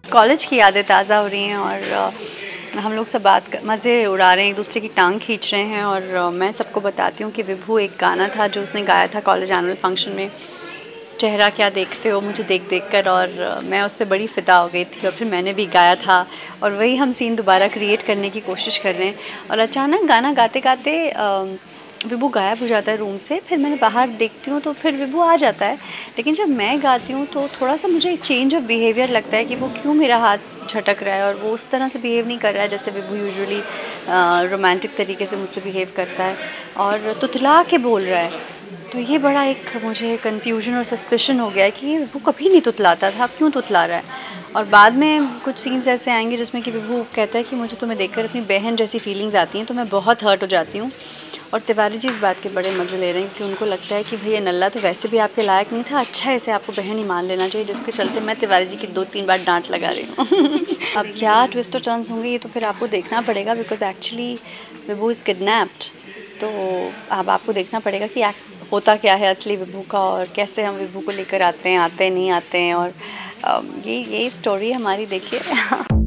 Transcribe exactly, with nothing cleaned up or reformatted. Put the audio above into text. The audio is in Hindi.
कॉलेज की यादें ताज़ा हो रही हैं और हम लोग सब बात मज़े उड़ा रहे हैं, एक दूसरे की टांग खींच रहे हैं। और मैं सबको बताती हूँ कि विभू एक गाना था जो उसने गाया था कॉलेज एनुअल फंक्शन में, चेहरा क्या देखते हो, मुझे देख देख कर, और मैं उस पर बड़ी फ़िदा हो गई थी और फिर मैंने भी गाया था और वही हम सीन दोबारा क्रिएट करने की कोशिश कर रहे हैं। और अचानक गाना गाते गाते विभू गायब हो जाता है रूम से, फिर मैंने बाहर देखती हूँ तो फिर विभू आ जाता है। लेकिन जब मैं गाती हूँ तो थोड़ा सा मुझे एक चेंज ऑफ बिहेवियर लगता है कि वो क्यों मेरा हाथ झटक रहा है और वो उस तरह से बिहेव नहीं कर रहा है जैसे विभू यूजुअली रोमांटिक तरीके से मुझसे बिहेव करता है और तुतला के बोल रहा है। तो ये बड़ा एक मुझे कन्फ्यूजन और सस्पिशन हो गया है कि विभू कभी नहीं तुतलाता था, अब क्यों तुतला रहा है। और बाद में कुछ सीन्स ऐसे आएंगे जिसमें कि विभू कहता है कि मुझे तुम्हें देखकर अपनी बहन जैसी फीलिंग्स आती हैं, तो मैं बहुत हर्ट हो जाती हूँ। और तिवारी जी इस बात के बड़े मज़े ले रहे हैं क्योंकि उनको लगता है कि भैया नल्ला तो वैसे भी आपके लायक नहीं था, अच्छा ऐसे आपको बहन ही मान लेना चाहिए, जिसके चलते मैं तिवारी जी की दो तीन बार डांट लगा रही हूँ। अब क्या ट्विस्ट और टर्न्स होंगे ये तो फिर आपको देखना पड़ेगा, because actually Vibhu is kidnapped. तो अब आपको देखना पड़ेगा कि होता क्या है असली विभू का और कैसे हम विभू को लेकर आते हैं, आते नहीं आते हैं। और ये ये स्टोरी हमारी देखिए।